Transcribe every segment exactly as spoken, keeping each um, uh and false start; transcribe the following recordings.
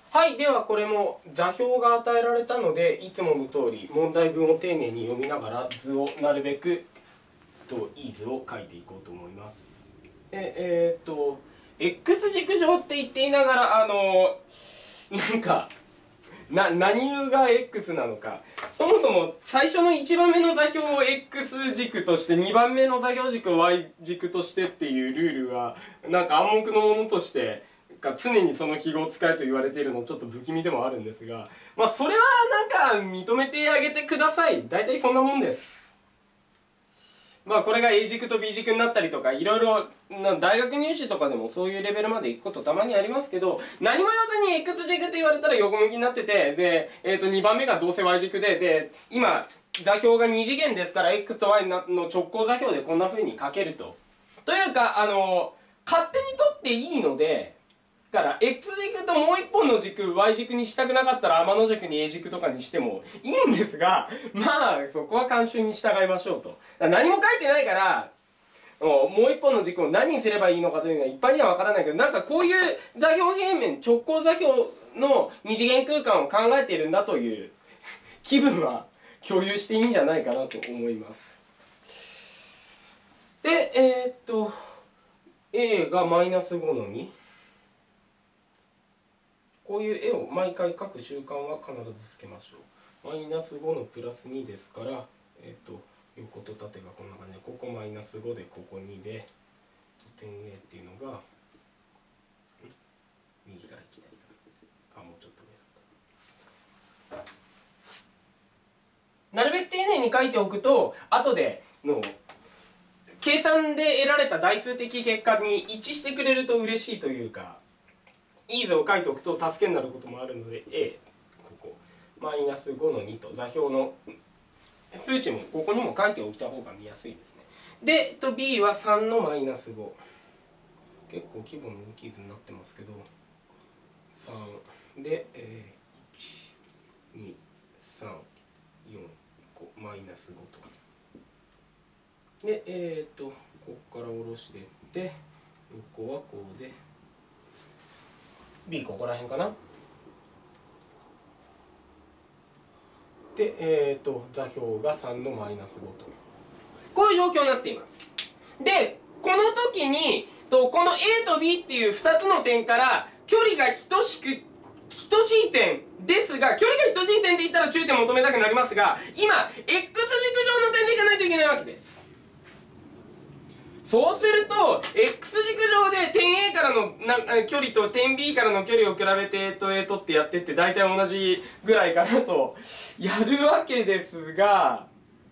はい、ではこれも座標が与えられたので、いつもの通り問題文を丁寧に読みながら図をなるべくといい図を描いていこうと思います。ええー、っと X 軸上って言っていながら、あのなんかな何が X なのか、そもそも最初のいちばんめの座標を X 軸としてにばんめの座標軸を Y 軸としてっていうルールはなんか暗黙のものとして常にその記号を使えと言われているのちょっと不気味でもあるんですが、まあそれはなんか認めてあげてください。大体そんなもんです。まあこれが A 軸と B 軸になったりとか、いろいろ大学入試とかでもそういうレベルまで行くことたまにありますけど、何も言わずに X 軸って言われたら横向きになってて、で、えっとにばんめがどうせ Y 軸で、で、今座標がに次元ですから X と Y の直行座標でこんな風に書けると。というか、あの、勝手に取っていいので、だから X 軸ともう一本の軸 Y 軸にしたくなかったら天の軸に A 軸とかにしてもいいんですが、まあそこは慣習に従いましょうと。何も書いてないからもう一本の軸を何にすればいいのかというのは一般には分からないけど、なんかこういう座標平面直行座標の二次元空間を考えているんだという気分は共有していいんじゃないかなと思います。でえー、っと A がマイナスごのに、こういう絵を毎回描く習慣は必ずつけましょう。マイナスごのプラスにですから、えっと、横と縦がこんな感じで、ここマイナスごで、ここにで、点 A っていうのが、右から左から。あ、もうちょっと上だった。なるべく丁寧に書いておくと、後での、計算で得られた代数的結果に一致してくれると嬉しいというか、いい図を書いておくと助けになることもあるので、 A ここマイナスごのにと座標の数値もここにも書いておいた方が見やすいですね。で、と B はさんのマイナスご、結構規模の大きい図になってますけど、さんで、えー、いちにさんよんごマイナスごとで、えっ、ー、とここから下ろしていって横はこうで B ここら辺かな。で、えー、と座標がさんのマイナスごと、こういう状況になっています。でこの時にとこの A と B っていうふたつの点から距離が等しく等しい点ですが、距離が等しい点で言ったら中点求めたくなりますが、今 X 軸上の点でいかないといけないわけです。そうすると X 軸上で点 A からのな距離と点 B からの距離を比べて A と A とってやってって大体同じぐらいかなとやるわけですが、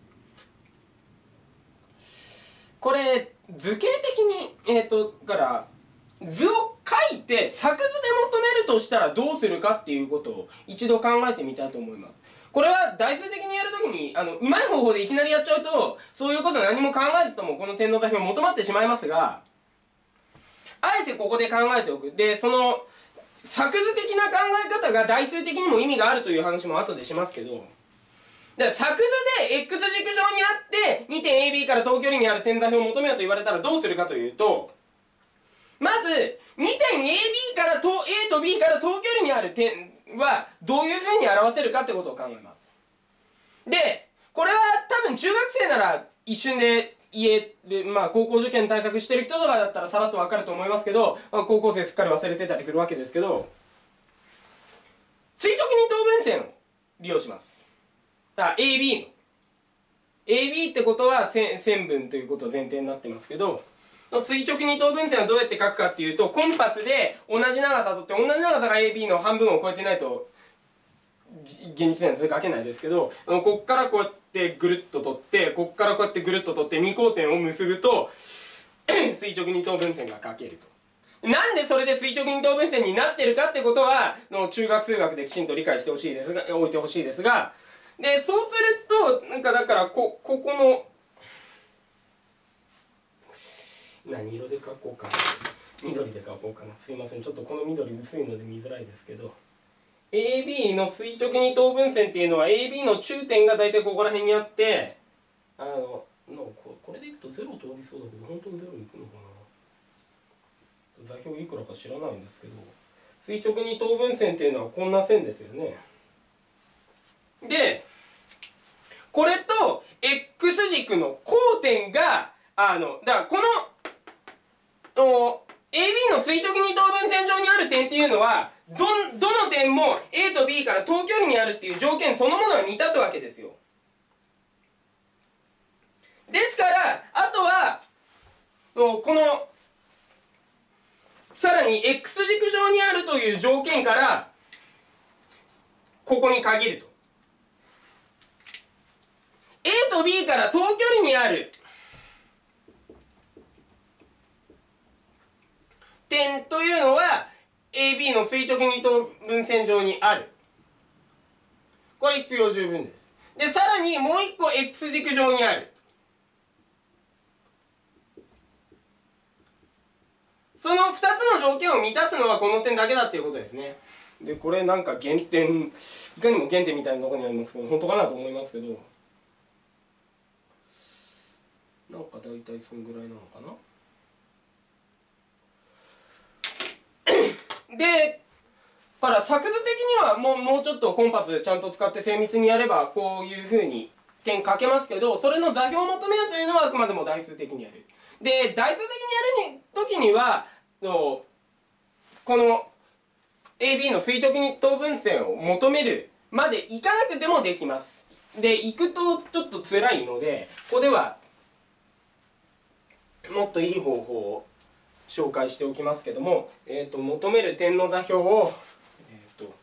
これ図形的にえっとだから図を書いて作図で求めるとしたらどうするかっていうことを一度考えてみたいと思います。これは代数的にやるときにあのうまい方法でいきなりやっちゃうとそういうこと何も考えずともこの点の座標を求まってしまいますが、あえてここで考えておく。でその作図的な考え方が代数的にも意味があるという話も後でしますけど、だから作図で X 軸上にあって にてんエービー から等距離にある点座標を求めようと言われたらどうするかというと、まず にてんエービー から A と B から等距離にある点はどういうふうに表せるかってことを考えます。でこれは多分中学生なら一瞬で言える、まあ高校受験対策してる人とかだったらさらっとわかると思いますけど、まあ、高校生すっかり忘れてたりするわけですけど、垂直二等分線を利用します。だから エービー の エービー ってことは線分ということが前提になってますけど、その垂直二等分線はどうやって書くかっていうと、コンパスで同じ長さとって、同じ長さが エービー の半分を超えてないと現実には図書けないですけど、こっからこうやってぐるっと取って、こっからこうやってぐるっと取って二交点を結ぶと垂直二等分線が書けると。なんでそれで垂直二等分線になってるかってことはの中学数学できちんと理解してほしいですが、置いてほしいですが、でそうするとなんかだからこここの何色で描こうかな、緑で描こうかな、すいませんちょっとこの緑薄いので見づらいですけど、 エービー の垂直二等分線っていうのは エービー の中点が大体ここら辺にあって、あののここれでいくとゼロ通りそうだけど本当にゼロいくのかな、座標いくらか知らないんですけど、 垂直二等分線っていうのはこんな線ですよね。でこれと X 軸の交点があのだからこの エービー の垂直二等分線上にある点っていうのはどどの点も A と B から等距離にあるっていう条件そのものを満たすわけですよ。ですからあとはこのさらに X 軸上にあるという条件からここに限ると A と B から等距離にある点というのは エービー の垂直二等分線上にある。これ必要十分です。でさらにもう一個 X 軸上にある。そのふたつの条件を満たすのはこの点だけだっていうことですね。でこれなんか原点いかにも原点みたいなところにありますけど本当かなと思いますけどなんか大体そのぐらいなのかな。でから作図的にはもうもうちょっとコンパスちゃんと使って精密にやればこういうふうに点書けますけどそれの座標を求めるというのはあくまでも代数的にやる。で代数的にやる時にはこの エービー の垂直二等分線を求めるまでいかなくてもできます。で行くとちょっと辛いのでここではもっといい方法を紹介しておきますけども、えー、と求める点の座標を、えー、と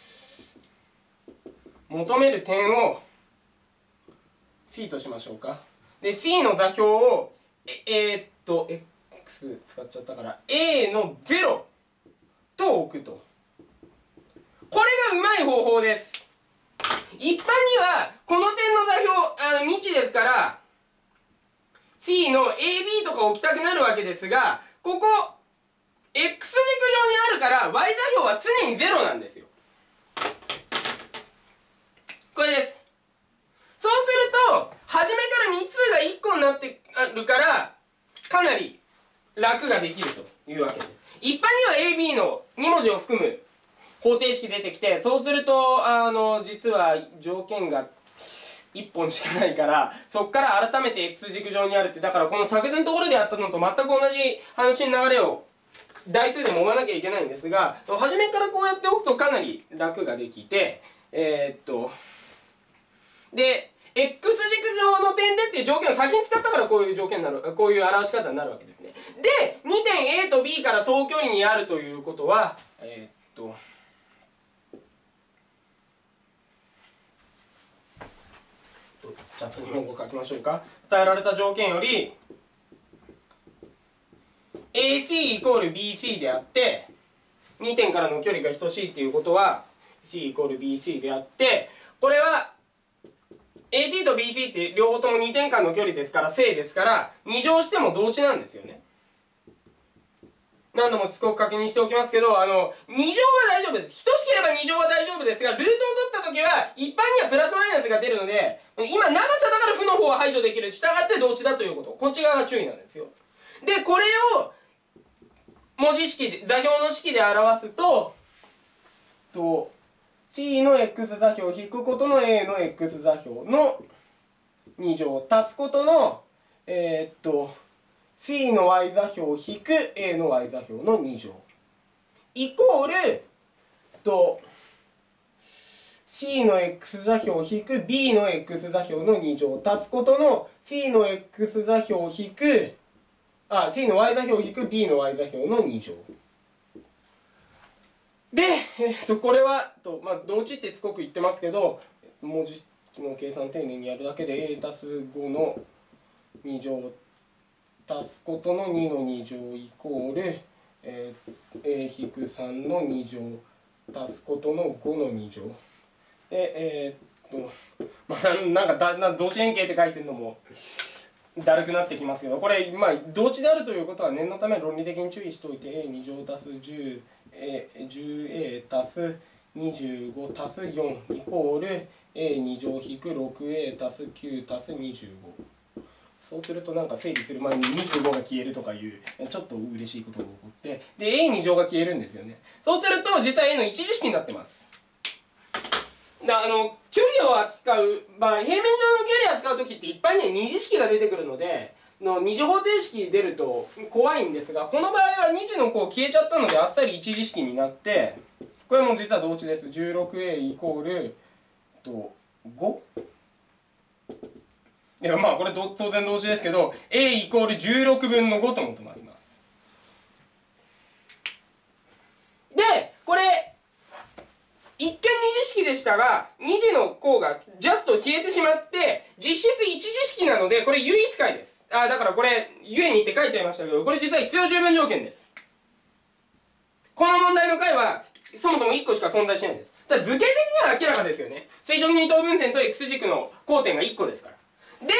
求める点を C としましょうか。で C の座標をええー、っと X 使っちゃったから A のゼロと置くと。これがうまい方法です。一般にはこの点の座標あの未知ですから C の エービー とか置きたくなるわけですがここ X 軸上にあるから Y 座標は常にゼロなんですよ。これです。そうすると初めから未数がいっこになってるからかなり楽ができるというわけです。一般には エービー のに文字を含む方程式出てきてそうするとあの実は条件がいっぽんしかないからそこから改めて X 軸上にあるってだからこの作図のところでやったのと全く同じ話の流れを代数でも追わなきゃいけないんですが初めからこうやっておくとかなり楽ができてえー、っとで X 軸上の点でっていう条件を先に使ったからこういう条件になるこういう表し方になるわけですね。でにてん A と B から等距離にあるということはえー、っとちゃんと日本語を書きましょうか。与えられた条件より エーシー イコール ビーシー であってにてんからの距離が等しいっていうことは C イコール ビーシー であってこれは エーシー と ビーシー って両方ともにてん間の距離ですから正ですからに乗しても同値なんですよね。何度もしつこく確認しておきますけどあのに乗は大丈夫です。等しければに乗は大丈夫ですがルートを取った時は一般にはプラスマイナスが出るので今長さだから負の方は排除できる従って同値だということこっち側が注意なんですよ。でこれを文字式で座標の式で表すとと C の X 座標を引くことの A の X 座標のに乗足すことのえー、っとC の Y 座標を引く A の Y 座標のに乗イコールと C の X 座標を引く B の X 座標のに乗足すことの C の X 座標を引くあ C の Y 座標を引く B の Y 座標のに乗で、えー、とこれはと、まあ、同値ってすごく言ってますけど文字の計算丁寧にやるだけで A 足すごのに乗足すことのにのに乗イコール、えー、A 引くさんのに乗足すことのごのに乗でえー、っとまあなんかだな同値変形って書いてるのもだるくなってきますけどこれ、まあ、同値であるということは念のため論理的に注意しておいて エーに 乗足す じゅうエー 足すにじゅうご足すよんイコール エーに 乗引く ろくエー 足すきゅう足すにじゅうごそうするとなんか整理する前ににじゅうごが消えるとかいうちょっと嬉しいことが起こってで エーに 乗が消えるんですよね。そうすると実は A の一次式になってます。だあの距離を扱う場合、平面上の距離を扱う時っていっぱいね二次式が出てくるのでの二次方程式出ると怖いんですが、この場合はに次の項消えちゃったのであっさり一次式になって、これも実は同値です。 じゅうろくエー イコールとご。いやまあこれ当然同値ですけど A イコールじゅうろくぶんのごと求まります。でこれ一見二次式でしたがに次の項がジャスト消えてしまって実質一次式なのでこれ唯一解です。あだからこれゆえにって書いちゃいましたけど、これ実は必要十分条件です。この問題の解はそもそもいっこしか存在しないんです。ただ図形的には明らかですよね。垂直二等分線と X 軸の交点がいっこですから。で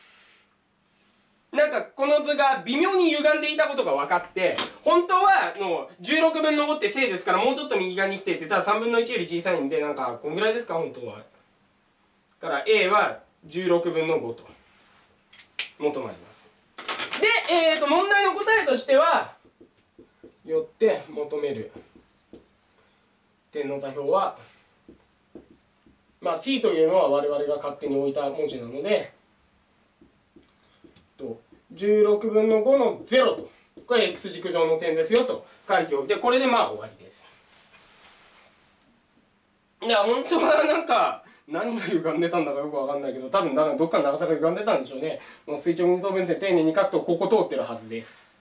なんかこの図が微妙に歪んでいたことが分かって、本当はのじゅうろくぶんのごって正ですからもうちょっと右側に来てて、たださんぶんのいちより小さいんでなんかこんぐらいですか本当は。から A はじゅうろくぶんのごと求まります。で、えー、と問題の答えとしてはよって求める点の座標はまあ C というのは我々が勝手に置いた文字なのでとじゅうろくぶんのごのゼロと、これ X 軸上の点ですよと書いておいて、これでまあ終わりです。いや本当はなんか何が歪んでたんだかよくわかんないけど、多分どっかの長さが歪んでたんでしょうね。もう垂直二等分線丁寧に書くとここ通ってるはずです。